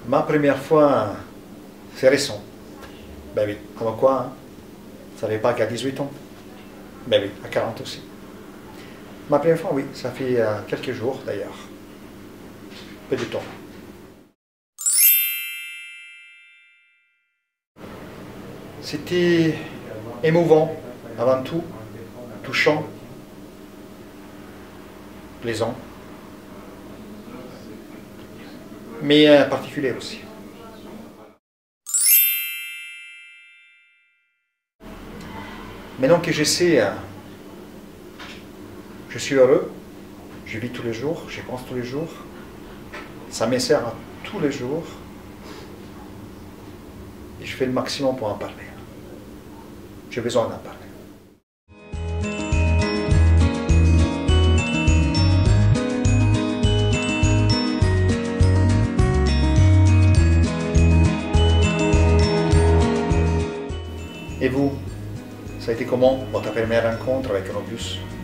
Ma première fois, c'est récent. Ben oui, comme quoi, hein, ça n'avait pas qu'à 18 ans. Ben oui, à 40 aussi. Ma première fois, oui, ça fait quelques jours d'ailleurs. Peu de temps. C'était émouvant, avant tout, touchant, plaisant, mais particulier aussi. Maintenant que je sais, je suis heureux, je vis tous les jours, je pense tous les jours, ça me sert à tous les jours, et je fais le maximum pour en parler. J'ai besoin d'en parler. Et vous, ça a été comment votre première rencontre avec un bus?